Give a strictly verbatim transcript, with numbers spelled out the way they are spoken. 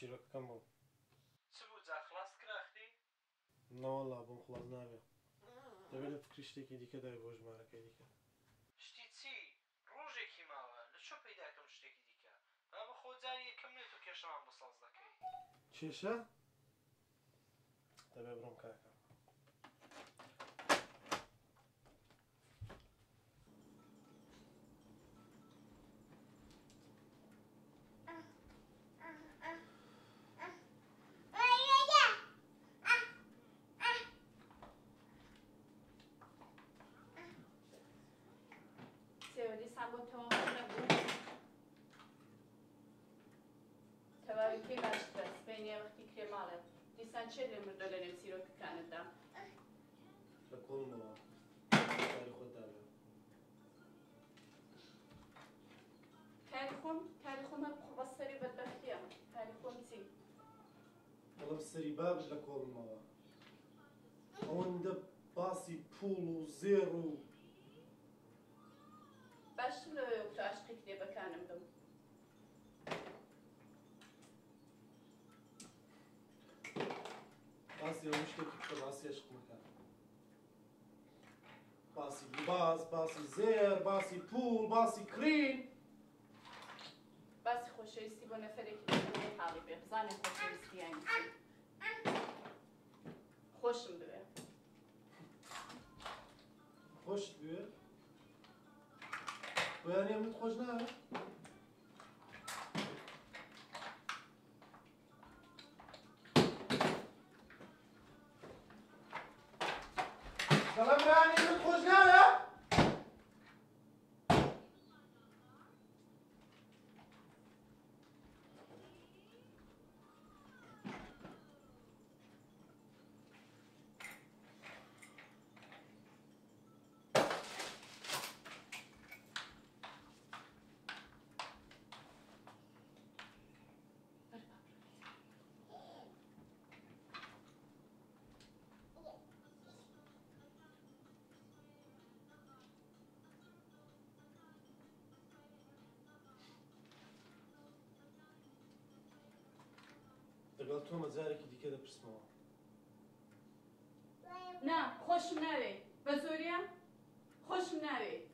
چیرۆکەکەم بۆ چ بوو جا خلاص کراختی؟ نەوەڵا بۆم خلاص نابێ دەبێت لە فکری شتێکی دیکە دای بۆ ژمارەکەی دیکە شتی چی؟ ڕۆژێکی ماوە لە چۆ پەیداکەم شتێکی دیکە با بە خۆ جاری یەکەم نێت و کێشەمان بە ساز دەکەی کێشە؟ دەبێ بڕۆم کاکە دیسان بۆ تەواو نەبوو تەواوی باش بەس بینێ وەختی کرێ ماڵێ دیسان چێ لێ مردۆ لە نێو چیرۆکەکانتدا لە کۆڵمەوە کاری خۆت دابێ کاری خۆم کاری خۆمە بەس سەری بەدبەختیە کاری خۆم چی دەڵم سەری بابش لە کۆڵمەوە ئەوەندە باسی پوڵ و زێڕ و باش لەوێ و تۆ عاشقی کتێبەکانم بم باسی ئەو شتێکی بکە باسی عشق مەکە باسی لیباس باسی زێر باسی پوڵ باسی کرین باسی خۆشەویستی بۆ نەفەرێکی بەکەمەی حاڵی بێ بزانێ خۆشەویستی یانی چی خۆشم بوێ خۆشت بوێ بۆیانێ منت خۆش ناوێ دەڵێم بەیانێ منت خۆش ناوێ دەگەڵ تۆمە جارێکی دیکە دەپرسمەوە نا خۆشم ناوێ بە زۆریە خۆشم ناوێ